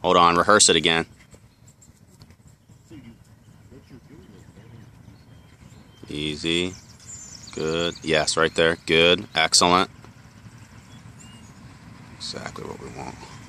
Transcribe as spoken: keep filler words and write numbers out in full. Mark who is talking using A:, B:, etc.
A: Hold on, rehearse it again. Easy. Good. Yes, right there. Good. Excellent. Exactly what we want.